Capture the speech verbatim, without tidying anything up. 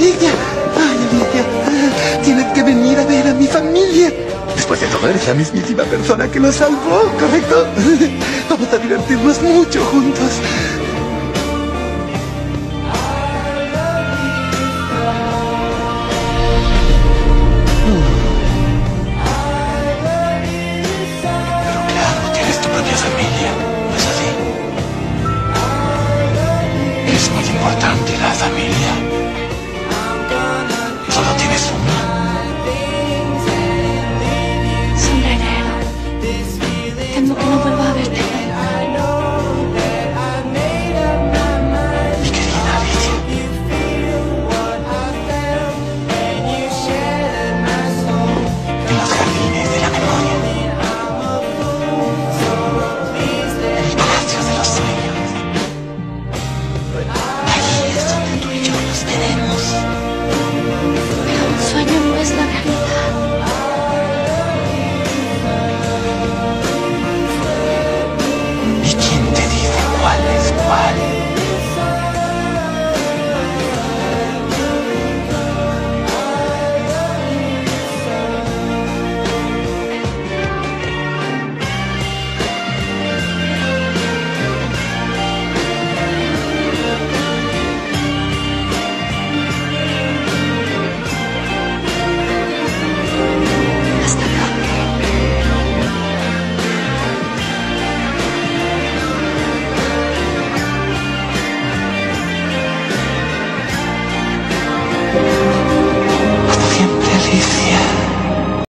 Alicia. Ay, Alicia, tienes que venir a ver a mi familia. Después de todo, eres la mismísima persona que nos salvó, ¿correcto? Vamos a divertirnos mucho juntos.